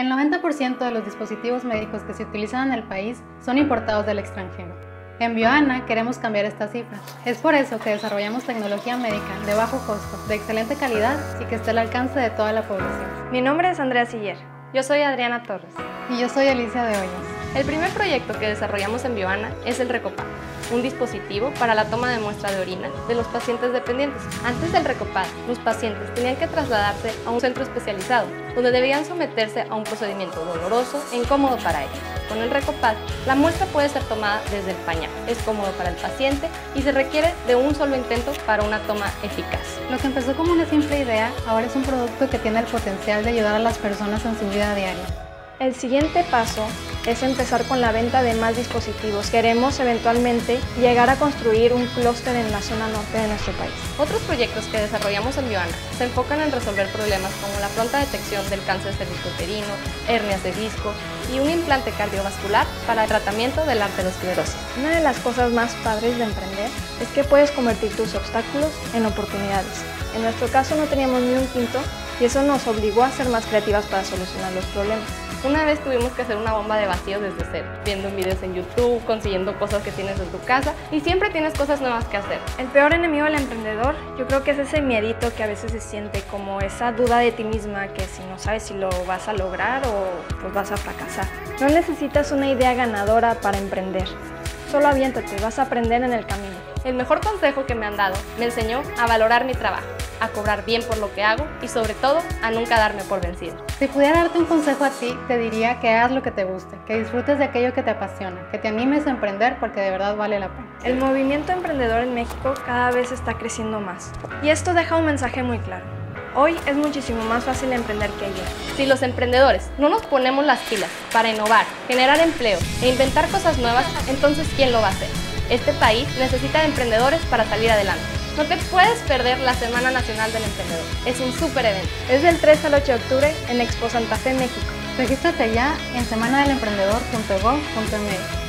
El 90% de los dispositivos médicos que se utilizan en el país son importados del extranjero. En Bioana queremos cambiar esta cifra. Es por eso que desarrollamos tecnología médica de bajo costo, de excelente calidad y que esté al alcance de toda la población. Mi nombre es Andrea Siller. Yo soy Adriana Torres. Y yo soy Alicia de Hoyos. El primer proyecto que desarrollamos en Bioana es el Recopad, un dispositivo para la toma de muestra de orina de los pacientes dependientes. Antes del Recopad, los pacientes tenían que trasladarse a un centro especializado, donde debían someterse a un procedimiento doloroso e incómodo para ellos. Con el Recopad, la muestra puede ser tomada desde el pañal. Es cómodo para el paciente y se requiere de un solo intento para una toma eficaz. Lo que empezó como una simple idea, ahora es un producto que tiene el potencial de ayudar a las personas en su vida diaria. El siguiente paso es empezar con la venta de más dispositivos. Queremos eventualmente llegar a construir un clúster en la zona norte de nuestro país. Otros proyectos que desarrollamos en Bioana se enfocan en resolver problemas como la pronta detección del cáncer cervicuterino, hernias de disco y un implante cardiovascular para el tratamiento de la arteriosclerosis. Una de las cosas más padres de emprender es que puedes convertir tus obstáculos en oportunidades. En nuestro caso no teníamos ni un quinto y eso nos obligó a ser más creativas para solucionar los problemas. Una vez tuvimos que hacer una bomba de vacío desde cero, viendo videos en YouTube, consiguiendo cosas que tienes en tu casa y siempre tienes cosas nuevas que hacer. El peor enemigo del emprendedor yo creo que es ese miedito que a veces se siente, como esa duda de ti misma que si no sabes si lo vas a lograr o pues vas a fracasar. No necesitas una idea ganadora para emprender, solo aviéntate, vas a aprender en el camino. El mejor consejo que me han dado me enseñó a valorar mi trabajo, a cobrar bien por lo que hago y sobre todo a nunca darme por vencido. Si pudiera darte un consejo a ti, te diría que hagas lo que te guste, que disfrutes de aquello que te apasiona, que te animes a emprender porque de verdad vale la pena. El movimiento emprendedor en México cada vez está creciendo más y esto deja un mensaje muy claro. Hoy es muchísimo más fácil emprender que ayer. Si los emprendedores no nos ponemos las pilas para innovar, generar empleo e inventar cosas nuevas, entonces ¿quién lo va a hacer? Este país necesita de emprendedores para salir adelante. No te puedes perder la Semana Nacional del Emprendedor. Es un súper evento. Es del 3 al 8 de octubre en Expo Santa Fe, México. Regístrate ya en semanadelemprendedor.gov.mx.